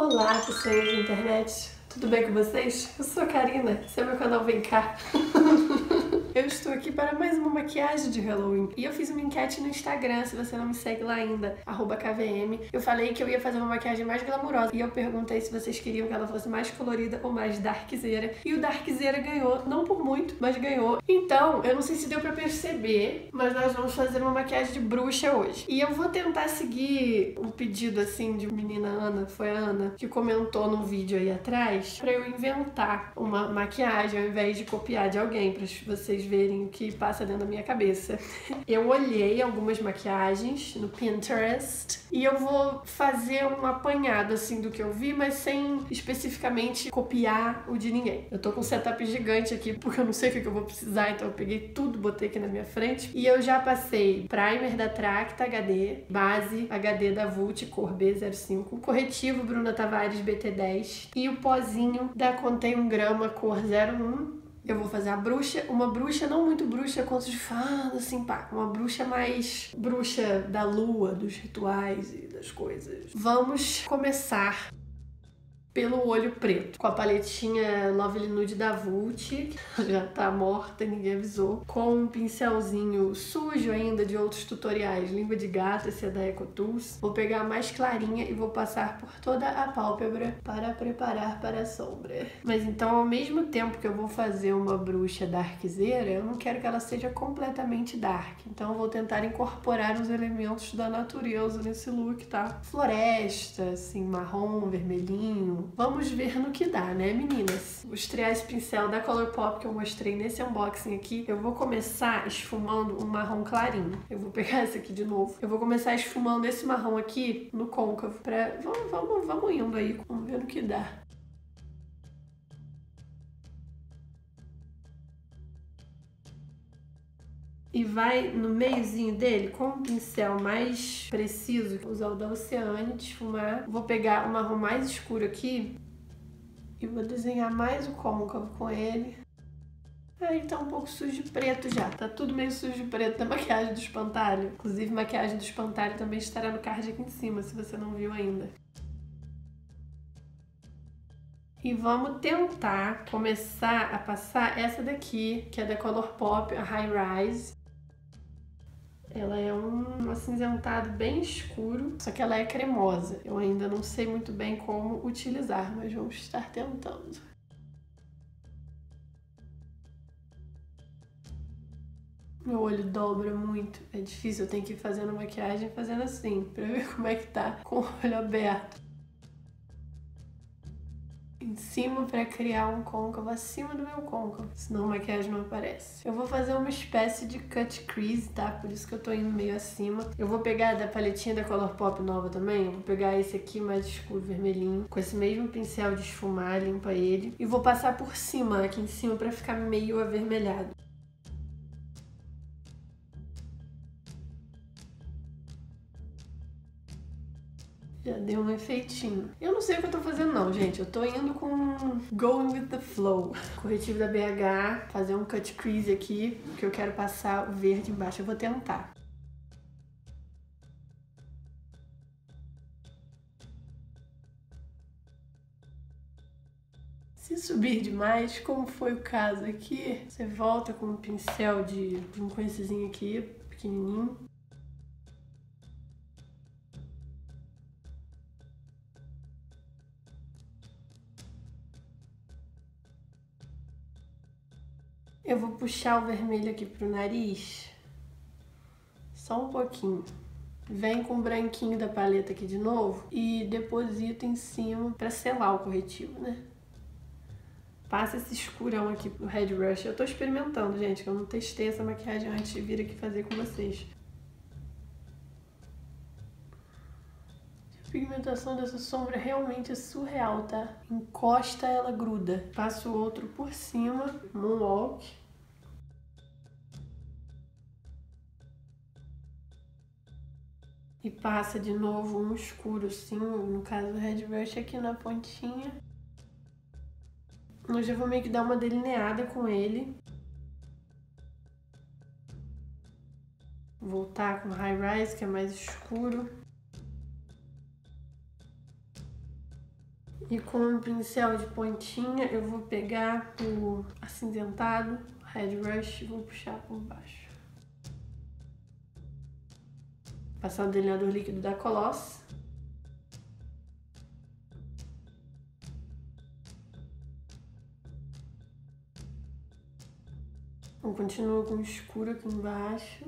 Olá, pessoas da internet, tudo bem com vocês? Eu sou a Karina, esse é meu canal Vem Cá. Eu estou aqui para mais uma maquiagem de Halloween. E eu fiz uma enquete no Instagram, se você não me segue lá ainda, @kvm. Eu falei que eu ia fazer uma maquiagem mais glamurosa. E eu perguntei se vocês queriam que ela fosse mais colorida ou mais darkzeira. E o darkzeira ganhou, não por muito, mas ganhou. Então, eu não sei se deu pra perceber, mas nós vamos fazer uma maquiagem de bruxa hoje. E eu vou tentar seguir um pedido, assim, de menina Ana, foi a Ana, que comentou no vídeo aí atrás, pra eu inventar uma maquiagem ao invés de copiar de alguém, pra vocês verem o que passa dentro da minha cabeça. Eu olhei algumas maquiagens no Pinterest e eu vou fazer um apanhado assim do que eu vi, mas sem especificamente copiar o de ninguém. Eu tô com um setup gigante aqui porque eu não sei o que eu vou precisar, então eu peguei tudo, botei aqui na minha frente. E eu já passei primer da Tracta HD, base HD da Vult cor B05, corretivo Bruna Tavares BT10 e o pozinho da Contém 1 grama cor 01. Eu vou fazer a bruxa, uma bruxa não muito bruxa, contos de fadas, assim, pá. Uma bruxa mais bruxa da lua, dos rituais e das coisas. Vamos começar pelo olho preto, com a paletinha Lovely Nude da Vult, que já tá morta, ninguém avisou, com um pincelzinho sujo ainda de outros tutoriais, língua de gato, esse é da EcoTools. Vou pegar a mais clarinha e vou passar por toda a pálpebra para preparar para a sombra. Mas então, ao mesmo tempo que eu vou fazer uma bruxa darkzeira, eu não quero que ela seja completamente dark, então eu vou tentar incorporar os elementos da natureza nesse look, tá? Floresta, assim, marrom, vermelhinho. Vamos ver no que dá, né, meninas? Vou estrear esse pincel da Colourpop que eu mostrei nesse unboxing aqui. Eu vou começar esfumando um marrom clarinho. Eu vou pegar esse aqui de novo. Eu vou começar esfumando esse marrom aqui no côncavo. Vamos indo aí, vamos ver no que dá. E vai no meiozinho dele com um pincel mais preciso, vou usar o da Oceane de esfumar. Vou pegar o marrom mais escuro aqui e vou desenhar mais o côncavo com ele. Aí tá um pouco sujo de preto já, tá tudo meio sujo de preto da maquiagem do espantalho. Inclusive, maquiagem do espantalho também estará no card aqui em cima, se você não viu ainda. E vamos tentar começar a passar essa daqui, que é da Colourpop, a High Rise. Ela é um acinzentado bem escuro, só que ela é cremosa. Eu ainda não sei muito bem como utilizar, mas vamos estar tentando. Meu olho dobra muito, é difícil, eu tenho que ir fazendo maquiagem fazendo assim, pra ver como é que tá com o olho aberto. Em cima para criar um côncavo acima do meu côncavo, senão a maquiagem não aparece. Eu vou fazer uma espécie de cut crease, tá? Por isso que eu tô indo meio acima. Eu vou pegar da paletinha da Colourpop nova também, eu vou pegar esse aqui mais escuro, vermelhinho, com esse mesmo pincel de esfumar, limpa ele. E vou passar por cima, aqui em cima, pra ficar meio avermelhado. Já deu um efeitinho. Eu não sei o que eu tô fazendo não, gente. Eu tô indo com going with the flow. Corretivo da BH, fazer um cut crease aqui, porque eu quero passar o verde embaixo. Eu vou tentar. Se subir demais, como foi o caso aqui, você volta com um pincel de um com essezinho aqui, pequenininho. Eu vou puxar o vermelho aqui pro nariz, só um pouquinho. Vem com o branquinho da paleta aqui de novo e deposita em cima pra selar o corretivo, né? Passa esse escurão aqui pro Red Rush. Eu tô experimentando, gente, que eu não testei essa maquiagem antes de vir aqui fazer com vocês. A pigmentação dessa sombra realmente é surreal, tá? Encosta, ela gruda. Passo o outro por cima, Moonwalk. E passa de novo um escuro assim, no caso do Red Rush aqui na pontinha. Eu já vou meio que dar uma delineada com ele. Voltar com o High Rise, que é mais escuro. E com um pincel de pontinha eu vou pegar o acinzentado, Red Rush, e vou puxar por baixo. Passar o delineador líquido da Coloss. Eu continuo com o escuro aqui embaixo.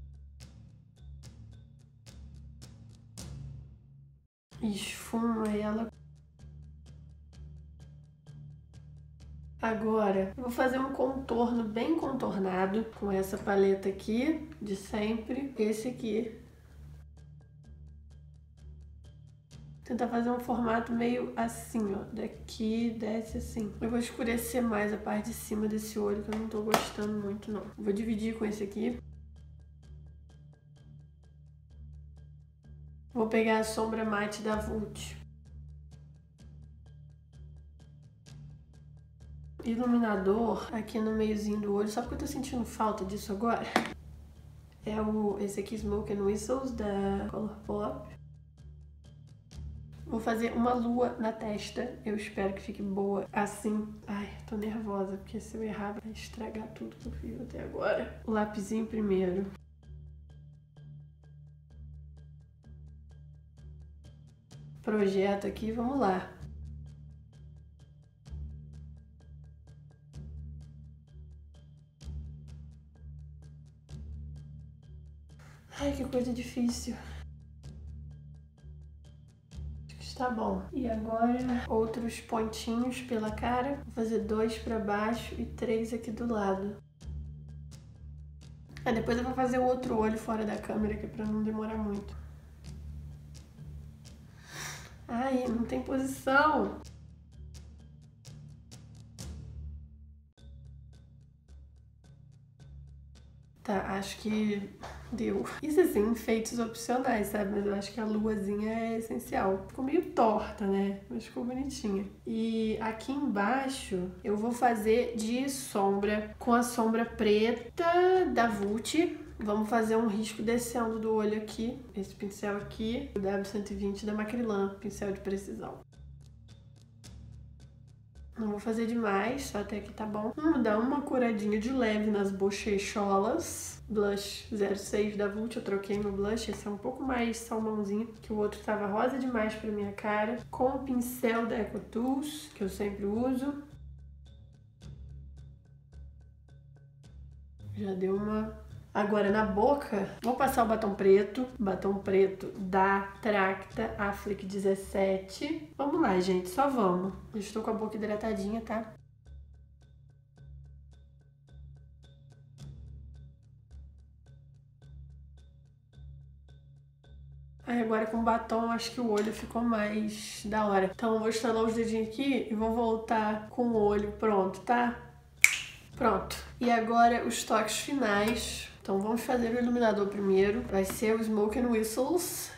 Esfumo ela. Agora, eu vou fazer um contorno bem contornado com essa paleta aqui, de sempre. Esse aqui. Tentar fazer um formato meio assim, ó. Daqui, desce assim. Eu vou escurecer mais a parte de cima desse olho, que eu não tô gostando muito, não. Vou dividir com esse aqui. Vou pegar a sombra mate da Vult. Iluminador aqui no meiozinho do olho, só porque eu tô sentindo falta disso agora. É esse aqui, Smoke and Whistles, da Colourpop. Vou fazer uma lua na testa, eu espero que fique boa assim. Ai, tô nervosa, porque se eu errar vai estragar tudo que eu fiz até agora. O lapisinho primeiro. Projeto aqui, vamos lá. Ai, que coisa difícil. Acho que está bom. E agora, outros pontinhos pela cara. Vou fazer 2 pra baixo e 3 aqui do lado. Depois eu vou fazer o outro olho fora da câmera, que é pra não demorar muito. Ai, não tem posição. Tá, acho que deu. Isso assim, enfeites opcionais, sabe? Mas eu acho que a luazinha é essencial. Ficou meio torta, né? Mas ficou bonitinha. E aqui embaixo eu vou fazer de sombra com a sombra preta da Vult. Vamos fazer um risco descendo do olho aqui. Esse pincel aqui, o W120 da Macrylan, pincel de precisão. Não vou fazer demais, só até aqui tá bom. Vamos dar uma curadinha de leve nas bochecholas. Blush 06 da Vult, eu troquei meu blush, esse é um pouco mais salmãozinho, que o outro tava rosa demais pra minha cara. Com o pincel da EcoTools, que eu sempre uso. Já deu uma... Agora na boca, vou passar o batom preto da Tracta Affleck 17. Vamos lá, gente, só vamos. Eu estou com a boca hidratadinha, tá? Aí agora com batom, acho que o olho ficou mais da hora. Então eu vou estalar os dedinhos aqui e vou voltar com o olho pronto, tá? Pronto. E agora os toques finais. Então vamos fazer o iluminador primeiro. Vai ser o Smoke and Whistles.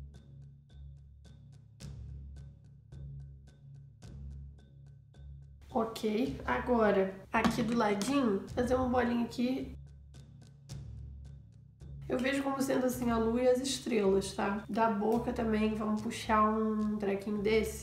Ok. Agora, aqui do ladinho, fazer uma bolinha aqui. Eu vejo como sendo assim a lua e as estrelas, tá? Da boca também, vamos puxar um trequinho desse.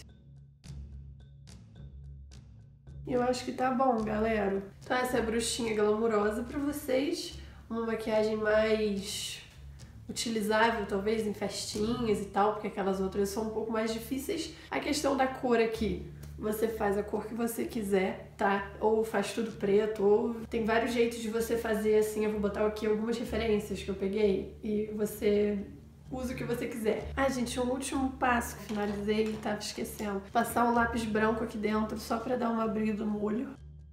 Eu acho que tá bom, galera. Então essa é a bruxinha glamurosa pra vocês. Uma maquiagem mais utilizável, talvez, em festinhas e tal, porque aquelas outras são um pouco mais difíceis. A questão da cor aqui, você faz a cor que você quiser, tá? Ou faz tudo preto, ou tem vários jeitos de você fazer assim. Eu vou botar aqui algumas referências que eu peguei e você usa o que você quiser. Ah, gente, um último passo que finalizei e tava esquecendo. Passar um lápis branco aqui dentro só pra dar uma brilho no olho.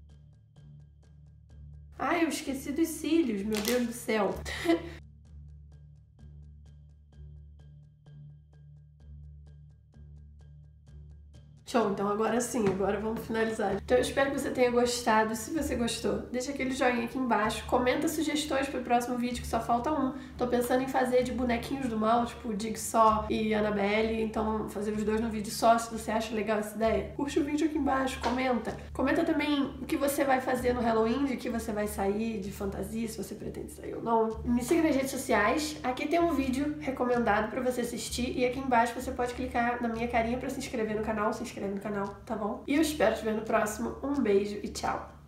Ah, eu esqueci dos cílios, meu Deus do céu. Show, então agora sim, agora vamos finalizar. Então eu espero que você tenha gostado. Se você gostou, deixa aquele joinha aqui embaixo. Comenta sugestões pro próximo vídeo, que só falta um. Tô pensando em fazer de bonequinhos do mal, tipo Jigsaw e Annabelle. Então fazer os dois no vídeo só, se você acha legal essa ideia. Curte o vídeo aqui embaixo, comenta. Comenta também o que você vai fazer no Halloween, de que você vai sair de fantasia, se você pretende sair ou não. Me siga nas redes sociais. Aqui tem um vídeo recomendado pra você assistir. E aqui embaixo você pode clicar na minha carinha pra se inscrever no canal, se inscrever inscreve no canal, tá bom? E eu espero te ver no próximo. Um beijo e tchau!